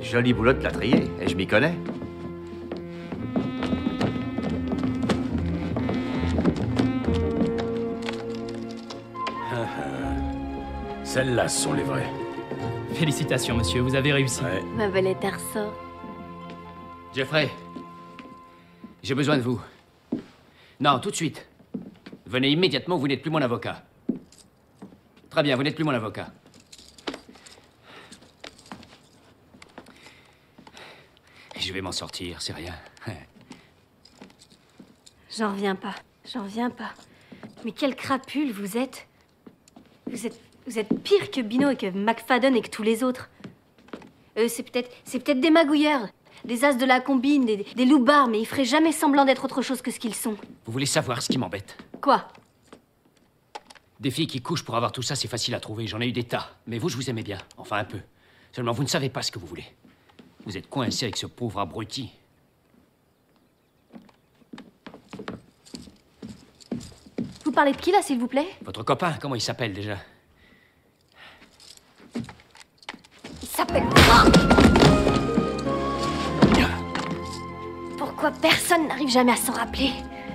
Joli boulot de plâtrier, et je m'y connais. Celles-là sont les vraies. Félicitations, monsieur, vous avez réussi. Ouais. Ma belle Tarso. Jeffrey, j'ai besoin de vous. Non, tout de suite. Venez immédiatement, vous n'êtes plus mon avocat. Très bien, vous n'êtes plus mon avocat. Je vais m'en sortir, c'est rien. J'en reviens pas. J'en reviens pas. Mais quelle crapule vous êtes. Vous êtes pire que Bino et que McFadden et que tous les autres. C'est peut-être des magouilleurs, des as de la combine, des loupards, mais ils feraient jamais semblant d'être autre chose que ce qu'ils sont. Vous voulez savoir ce qui m'embête? Quoi? Des filles qui couchent pour avoir tout ça, c'est facile à trouver. J'en ai eu des tas. Mais vous, je vous aimais bien. Enfin, un peu. Seulement, vous ne savez pas ce que vous voulez. Vous êtes coincé avec ce pauvre abruti. Vous parlez de qui, là, s'il vous plaît? Votre copain, comment il s'appelle déjà? Il s'appelle Frank! Pourquoi personne n'arrive jamais à s'en rappeler?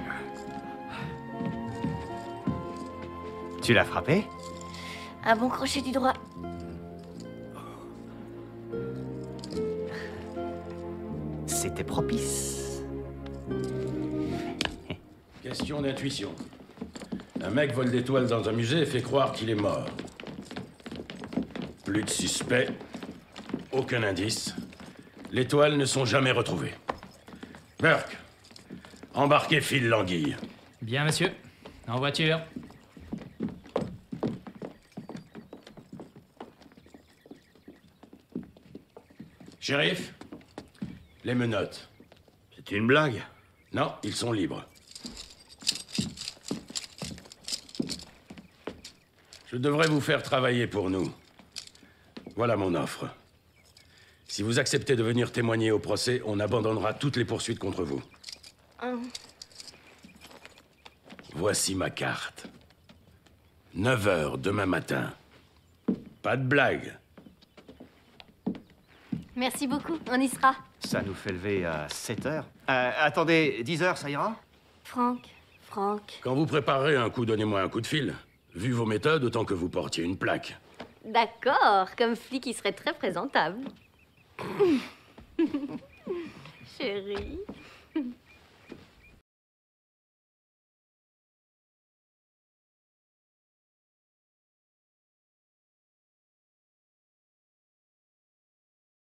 Tu l'as frappé? Un bon crochet du droit. C'était propice. Question d'intuition. Un mec vole des toiles dans un musée et fait croire qu'il est mort. Plus de suspects, aucun indice. Les toiles ne sont jamais retrouvées. Burke, embarquez Phil Languille. Bien, monsieur. En voiture. Shérif, les menottes. C'est une blague. Non, ils sont libres. Je devrais vous faire travailler pour nous. Voilà mon offre. Si vous acceptez de venir témoigner au procès, on abandonnera toutes les poursuites contre vous. Voici ma carte. 9 h demain matin. Pas de blague. Merci beaucoup, on y sera. Ça nous fait lever à 7 heures. Attendez, 10 heures, ça ira? Franck. Quand vous préparerez un coup, donnez-moi un coup de fil. Vu vos méthodes, autant que vous portiez une plaque. D'accord, comme flic, il serait très présentable. Chérie.